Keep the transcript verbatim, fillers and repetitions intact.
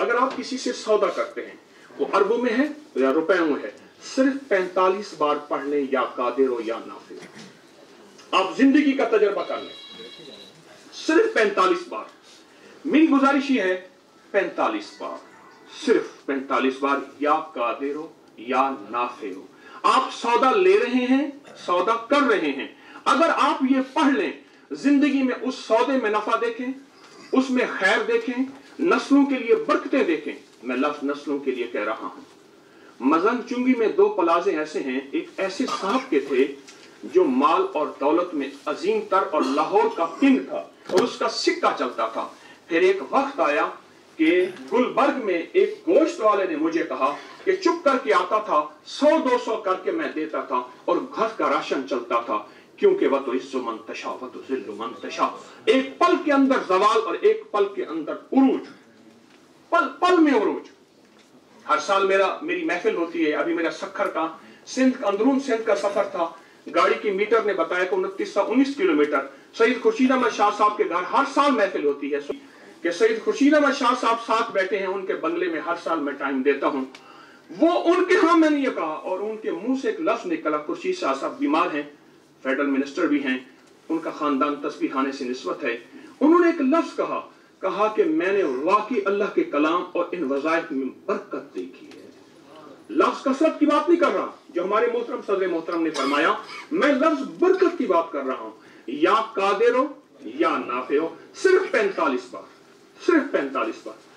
अगर आप किसी से सौदा करते हैं, वो अरबों में है या रुपयों में है, सिर्फ पैंतालीस बार पढ़ लें या कादिर हो या नाफिर। आप जिंदगी का तजर्बा कर लें, सिर्फ पैंतालीस बार। मेरी गुजारिश ये है, पैंतालीस बार, सिर्फ पैंतालीस बार, या कादिर हो या नाफिर हो। आप सौदा ले रहे हैं, सौदा कर रहे हैं। अगर आप ये पढ़ लें, जिंदगी में उस सौदे में नफा देखें, उसमें खैर देखें, नस्लों के लिए बरकतें देखें। मैं लफ्ज नस्लों के लिए कह रहा हूं। मजन चुंगी में दो प्लाजे ऐसे हैं, एक ऐसे साहब के थे जो माल और दौलत में अजीम तर और लाहौर का किंग था और उसका सिक्का चलता था। फिर एक वक्त आया कि गुलबर्ग में एक गोश्त वाले ने मुझे कहा कि चुप करके आता था, सौ दो सौ करके मैं देता था और घर का राशन चलता था, क्योंकि वह तो इज्जो मंतशा वह तो जिल्लु मंतशा। एक पल के अंदर जवाल और एक पल के अंदर उरूज, पल पल में उरूज। हर साल मेरा मेरी महफिल होती है। अभी मेरा सखर का सिंध अंदरून सिंध का सफर था। गाड़ी की मीटर ने बताया कि उनतीस सौ उन्नीस किलोमीटर। सईद खुर्शीद अहमद शाह साहब के घर हर साल महफिल होती है कि सईद खुर्शीद अहमद शाह साहब साथ बैठे हैं, उनके बंगले में हर साल मैं टाइम देता हूं। वो उनके यहां मैंने ये कहा और उनके मुंह से एक लफ्ज निकला, खुर्शीद शाह साहब बीमार हैं, फेडरल मिनिस्टर भी हैं, उनका खानदान तस्बीह खाने से निस्बत है। उन्होंने एक लफ्ज कहा कहा कि मैंने वाकई अल्लाह के कलाम और इन वज़ाइफ में बरकत देखी है। लफ्ज कसरत की बात नहीं कर रहा, जो हमारे मोहतरम सदर मोहतरम ने फरमाया, मैं लफ्ज बरकत की बात कर रहा हूं। या कादिर हो या नाफे हो, सिर्फ पैंतालीस बार, सिर्फ पैंतालीस बार।